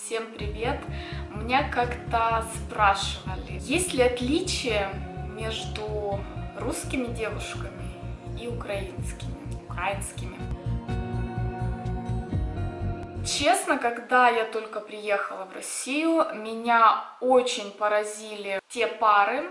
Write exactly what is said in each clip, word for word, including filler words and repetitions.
Всем привет! Меня как-то спрашивали, есть ли отличие между русскими девушками и украинскими, украинскими. Честно, когда я только приехала в Россию, меня очень поразили те пары,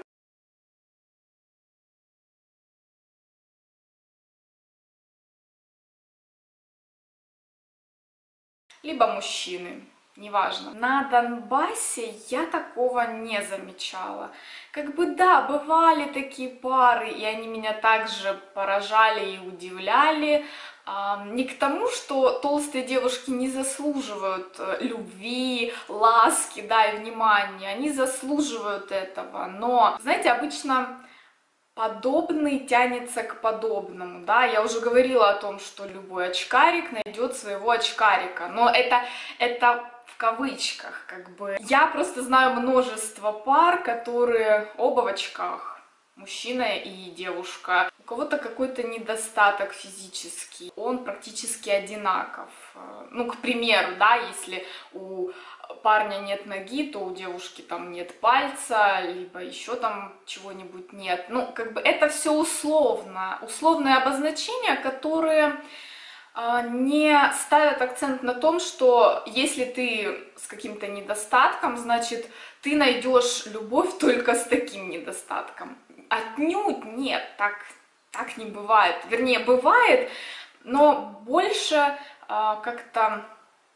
либо мужчины, неважно. На Донбассе я такого не замечала. Как бы да, бывали такие пары, и они меня также поражали и удивляли. Не к тому, что толстые девушки не заслуживают любви, ласки, да, и внимания, они заслуживают этого, но, знаете, обычно подобный тянется к подобному, да, я уже говорила о том, что любой очкарик найдет своего очкарика, но это, это в кавычках, как бы. Я просто знаю множество пар, которые оба в очках, мужчина и девушка. У кого-то какой-то недостаток физический, он практически одинаков. Ну, к примеру, да, если у парня нет ноги, то у девушки там нет пальца, либо еще там чего-нибудь нет. Ну, как бы это все условно, условные обозначения, которые э, не ставят акцент на том, что если ты с каким-то недостатком, значит, ты найдешь любовь только с таким недостатком. Отнюдь нет, так, так не бывает. Вернее, бывает, но больше э, как-то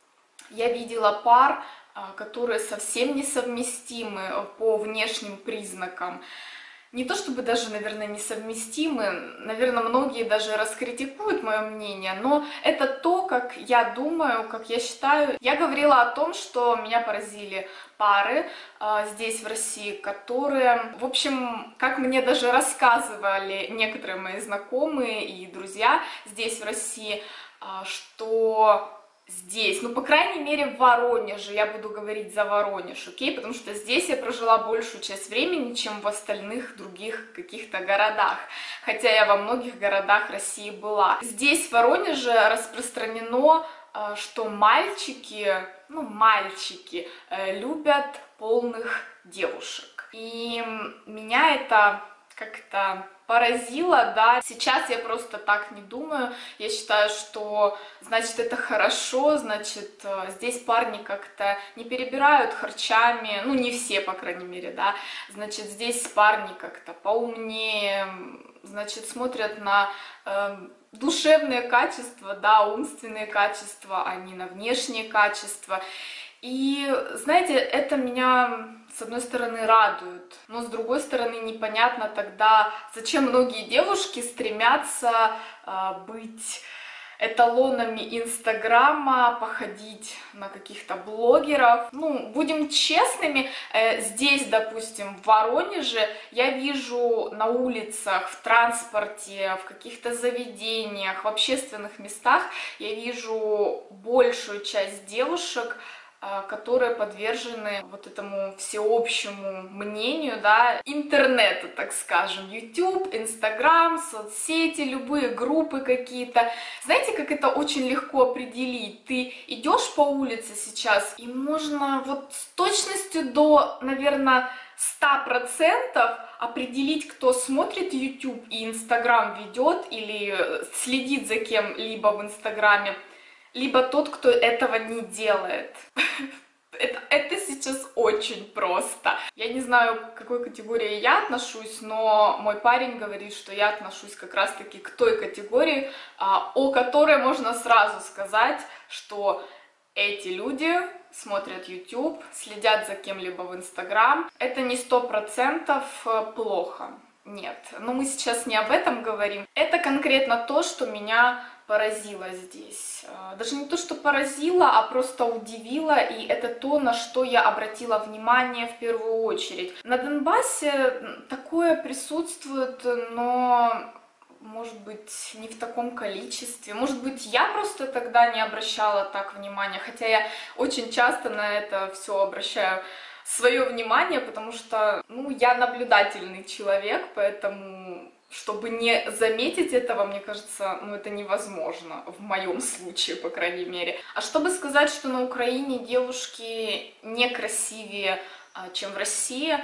я видела пар, которые совсем несовместимы по внешним признакам. Не то чтобы даже, наверное, несовместимы, наверное, многие даже раскритикуют мое мнение, но это то, как я думаю, как я считаю. Я говорила о том, что меня поразили пары э, здесь, в России, которые, в общем, как мне даже рассказывали некоторые мои знакомые и друзья здесь, в России, э, что здесь, ну, по крайней мере, в Воронеже, я буду говорить за Воронеж, окей, потому что здесь я прожила большую часть времени, чем в остальных других каких-то городах, хотя я во многих городах России была. Здесь, в Воронеже, распространено, что мальчики, ну, мальчики любят полных девушек, и меня это как-то поразило, да. Сейчас я просто так не думаю. Я считаю, что, значит, это хорошо, значит, здесь парни как-то не перебирают харчами, ну, не все, по крайней мере, да. Значит, здесь парни как-то поумнее, значит, смотрят на э, душевные качества, да, умственные качества, а не на внешние качества. И, знаете, это меня, с одной стороны, радует, но с другой стороны, непонятно тогда, зачем многие девушки стремятся э, быть эталонами Инстаграма, походить на каких-то блогеров. Ну, будем честными, э, здесь, допустим, в Воронеже, я вижу на улицах, в транспорте, в каких-то заведениях, в общественных местах, я вижу большую часть девушек, которые подвержены вот этому всеобщему мнению, да, интернета, так скажем, YouTube, Instagram, соцсети, любые группы какие-то. Знаете, как это очень легко определить? Ты идешь по улице сейчас, и можно вот с точностью до, наверное, ста процентов определить, кто смотрит YouTube и Instagram ведет или следит за кем-либо в Инстаграме, либо тот, кто этого не делает. Это, это сейчас очень просто. Я не знаю, к какой категории я отношусь, но мой парень говорит, что я отношусь как раз-таки к той категории, о которой можно сразу сказать, что эти люди смотрят YouTube, следят за кем-либо в Instagram. Это не сто процентов плохо. Нет, но мы сейчас не об этом говорим. Это конкретно то, что меня поразило здесь. Даже не то, что поразило, а просто удивило, и это то, на что я обратила внимание в первую очередь. На Донбассе такое присутствует, но, может быть, не в таком количестве. Может быть, я просто тогда не обращала так внимания, хотя я очень часто на это все обращаю свое внимание, потому что, ну, я наблюдательный человек, поэтому чтобы не заметить этого, мне кажется, ну это невозможно, в моем случае, по крайней мере. А чтобы сказать, что на Украине девушки не красивее, чем в России,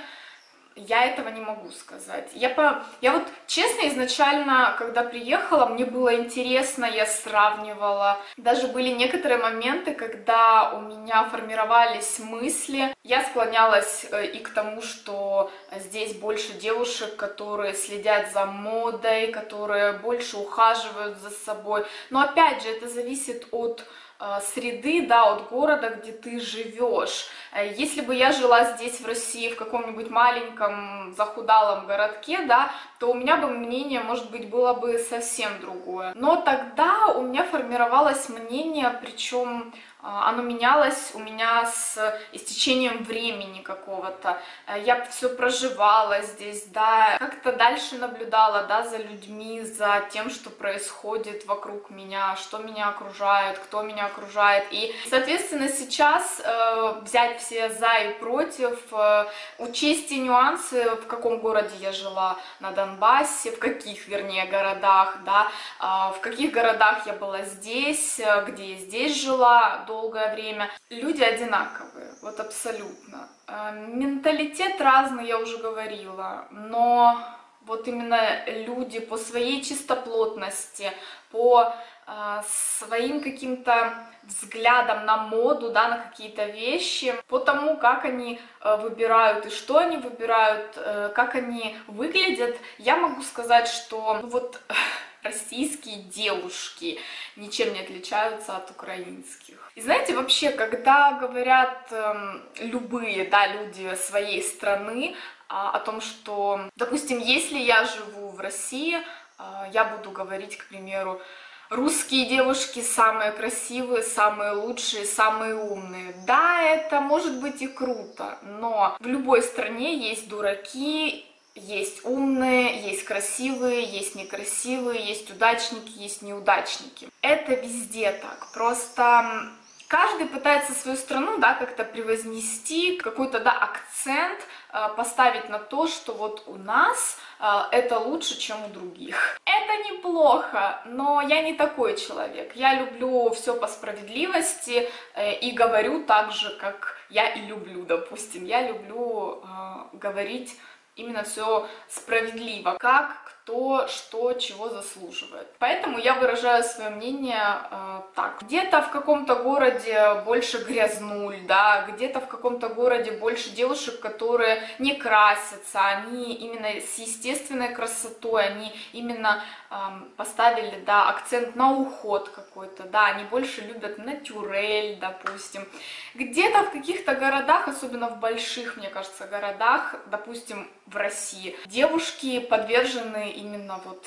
я этого не могу сказать. Я, по... я вот, честно, изначально, когда приехала, мне было интересно, я сравнивала. Даже были некоторые моменты, когда у меня формировались мысли. Я склонялась и к тому, что здесь больше девушек, которые следят за модой, которые больше ухаживают за собой. Но опять же, это зависит от среды, да, от города, где ты живешь. Если бы я жила здесь, в России, в каком-нибудь маленьком захудалом городке, да, то у меня бы мнение, может быть, было бы совсем другое. Но тогда у меня формировалось мнение, причем оно менялось у меня с истечением времени какого-то. Я все проживала здесь, да, как-то дальше наблюдала, да, за людьми, за тем, что происходит вокруг меня, что меня окружает, кто меня окружает. И, соответственно, сейчас э, взять все за и против, э, учесть те нюансы, в каком городе я жила на Донбассе, в каких, вернее, городах, да, э, в каких городах я была здесь, где я здесь жила долгое время. Люди одинаковые, вот абсолютно. Менталитет разный, я уже говорила, но вот именно люди по своей чистоплотности, по э, своим каким-то взглядам на моду, да, на какие-то вещи, по тому, как они э, выбирают и что они выбирают, э, как они выглядят, я могу сказать, что ну, вот российские девушки ничем не отличаются от украинских. И знаете, вообще, когда говорят э, любые, да, люди своей страны а, о том, что, допустим, если я живу в России, а, я буду говорить, к примеру, русские девушки самые красивые, самые лучшие, самые умные. Да, это может быть и круто, но в любой стране есть дураки, есть умные, есть красивые, есть некрасивые, есть удачники, есть неудачники. Это везде так. Просто каждый пытается свою страну, да, как-то превознести, какой-то, да, акцент э, поставить на то, что вот у нас э, это лучше, чем у других. Это неплохо, но я не такой человек. Я люблю все по справедливости э, и говорю так же, как я и люблю, допустим. Я люблю э, говорить именно все справедливо, как, кто, что, чего заслуживает. Поэтому я выражаю свое мнение э, так. Где-то в каком-то городе больше грязнуль, да, где-то в каком-то городе больше девушек, которые не красятся, они именно с естественной красотой, они именно э, поставили, да, акцент на уход какой-то, да, они больше любят натюрель, допустим. Где-то в каких-то городах, особенно в больших, мне кажется, городах, допустим, в России, девушки подвержены именно вот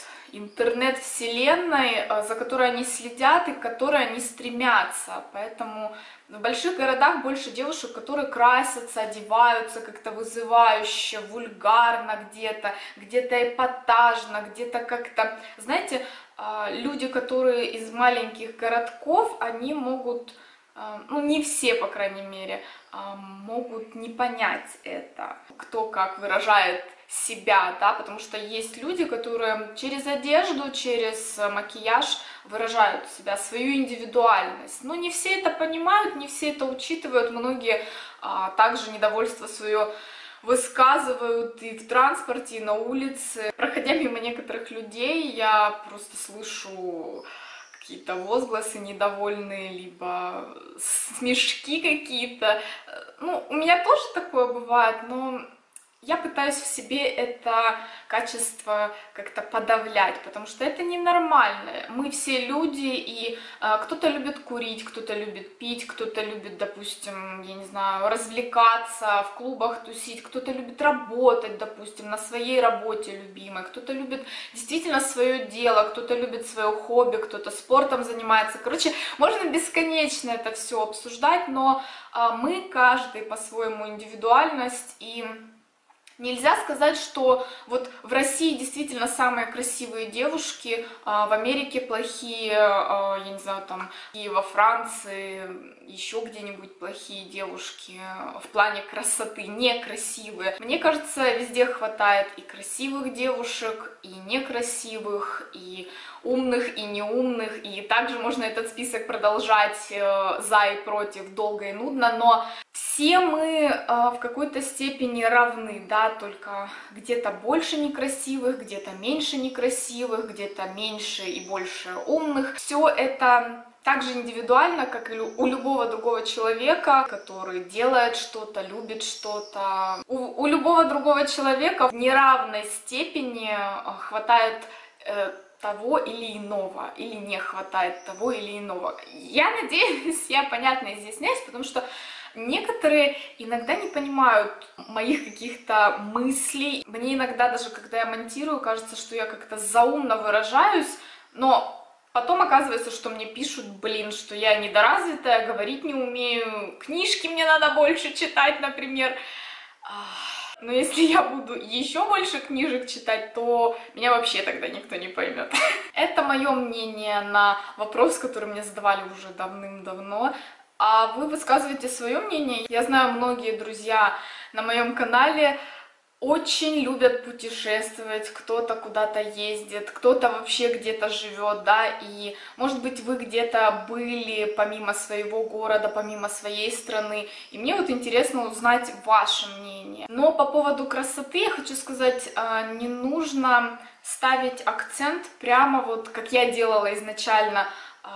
интернет-вселенной, за которой они следят и к которой они стремятся. Поэтому в больших городах больше девушек, которые красятся, одеваются как-то вызывающе, вульгарно где-то, где-то эпатажно, где-то как-то... Знаете, люди, которые из маленьких городков, они могут... ну не все, по крайней мере, могут не понять это, кто как выражает себя, да, потому что есть люди, которые через одежду, через макияж выражают себя, свою индивидуальность, но не все это понимают, не все это учитывают, многие а, также недовольство свое высказывают и в транспорте, и на улице. Проходя мимо некоторых людей, я просто слышу какие-то возгласы недовольные, либо смешки какие-то. Ну, у меня тоже такое бывает, но я пытаюсь в себе это качество как-то подавлять, потому что это ненормально. Мы все люди, и э, кто-то любит курить, кто-то любит пить, кто-то любит, допустим, я не знаю, развлекаться, в клубах тусить, кто-то любит работать, допустим, на своей работе любимой, кто-то любит действительно свое дело, кто-то любит свое хобби, кто-то спортом занимается. Короче, можно бесконечно это все обсуждать, но э, мы каждый по-своему индивидуальность, и Нельзя сказать, что вот в России действительно самые красивые девушки, а в Америке плохие, а, я не знаю, там, и во Франции еще где-нибудь плохие девушки в плане красоты, некрасивые. Мне кажется, везде хватает и красивых девушек, и некрасивых, и умных, и неумных, и также можно этот список продолжать э, за и против долго и нудно, но все мы э, в какой-то степени равны, да, только где-то больше некрасивых, где-то меньше некрасивых, где-то меньше и больше умных. Все это так же индивидуально, как и у любого другого человека, который делает что-то, любит что-то. У, у любого другого человека в неравной степени хватает э, того или иного, или не хватает того или иного. Я надеюсь, я понятно изъясняюсь, потому что некоторые иногда не понимают моих каких-то мыслей. Мне иногда даже, когда я монтирую, кажется, что я как-то заумно выражаюсь, но потом оказывается, что мне пишут, блин, что я недоразвитая, говорить не умею, книжки мне надо больше читать, например. Но если я буду еще больше книжек читать, то меня вообще тогда никто не поймет. Это мое мнение на вопрос, который мне задавали уже давным-давно. А вы высказываете свое мнение. Я знаю, многие друзья на моем канале очень любят путешествовать, кто-то куда-то ездит, кто-то вообще где-то живет, да, и, может быть, вы где-то были помимо своего города, помимо своей страны, и мне вот интересно узнать ваше мнение. Но по поводу красоты я хочу сказать, не нужно ставить акцент прямо вот, как я делала изначально,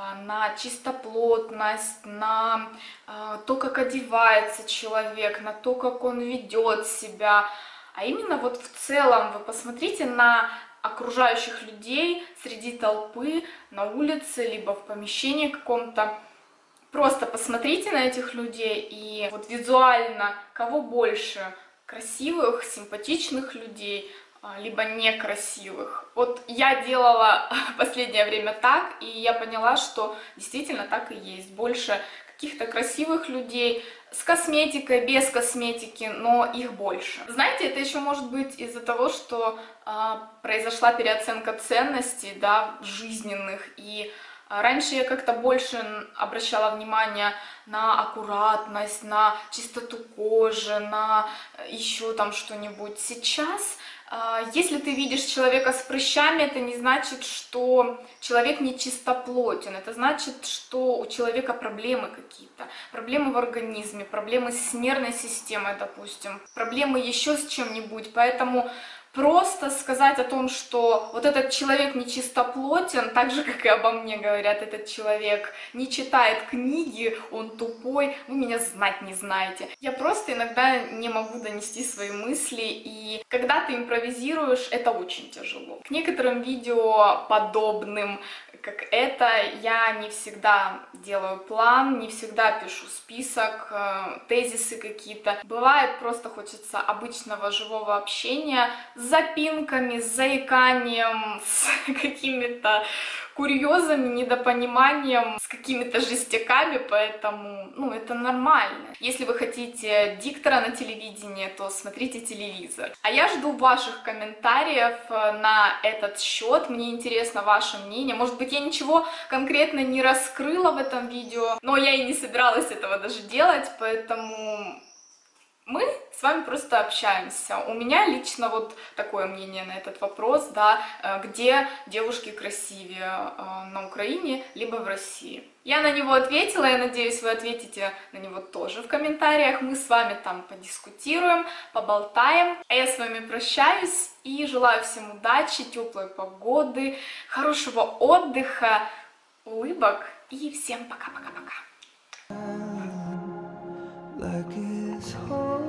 на чистоплотность, на то, как одевается человек, на то, как он ведет себя. А именно вот в целом вы посмотрите на окружающих людей среди толпы, на улице, либо в помещении каком-то. Просто посмотрите на этих людей и вот визуально, кого больше, красивых, симпатичных людей, либо некрасивых. Вот я делала в последнее время так, и я поняла, что действительно так и есть. Больше каких-то красивых людей, с косметикой, без косметики, но их больше. Знаете, это еще может быть из-за того, что э, произошла переоценка ценностей, да, жизненных, и э, раньше я как-то больше обращала внимание на аккуратность, на чистоту кожи, на еще там что-нибудь. Сейчас, э, если ты видишь человека с прыщами, это не значит, что человек не чистоплотен, это значит, что у человека проблемы какие-то, проблемы в организме, проблемы с нервной системой, допустим, проблемы еще с чем-нибудь, поэтому просто сказать о том, что вот этот человек не чистоплотен, так же, как и обо мне говорят, этот человек не читает книги, он тупой, вы меня знать не знаете. Я просто иногда не могу донести свои мысли, и когда ты импровизируешь, это очень тяжело. К некоторым видео подобным, как это, я не всегда делаю план, не всегда пишу список, тезисы какие-то. Бывает, просто хочется обычного живого общения с запинками, с заиканием, с какими-то курьезами, недопониманием, с какими-то жестяками, поэтому, ну, это нормально. Если вы хотите диктора на телевидении, то смотрите телевизор. А я жду ваших комментариев на этот счет, мне интересно ваше мнение. Может быть, я ничего конкретно не раскрыла в этом видео, но я и не собиралась этого даже делать, поэтому мы с вами просто общаемся. У меня лично вот такое мнение на этот вопрос, да, где девушки красивее, на Украине либо в России. Я на него ответила, я надеюсь, вы ответите на него тоже в комментариях. Мы с вами там подискутируем, поболтаем. А я с вами прощаюсь и желаю всем удачи, теплой погоды, хорошего отдыха, улыбок и всем пока-пока-пока. Like it's hard.